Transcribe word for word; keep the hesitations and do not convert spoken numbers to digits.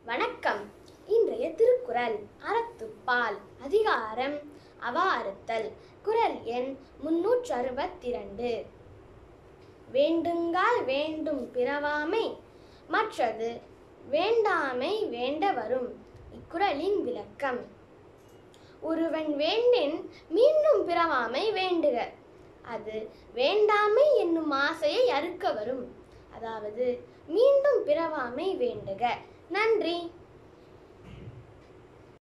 வணக்கம். இன்றைய திருக்குறள் அறத்துப்பால், அதிகாரம் அவாறுத்தல். குறள் எண் முன்னூற்று அறுபத்தி இரண்டு. வேண்டுங்கால் வேண்டும் பிறவாமை, மற்றது வேண்டாமை வேண்ட வரும். இக்குறளின் விளக்கம்: ஒருவன் வேண்டின் மீண்டும் பிறவாமை வேண்டுக, அது வேண்டாமை என்னும் ஆசையை அறுக்க வரும். அதாவது மீண்டும் பிறவாமை வேண்டுக. நன்றி.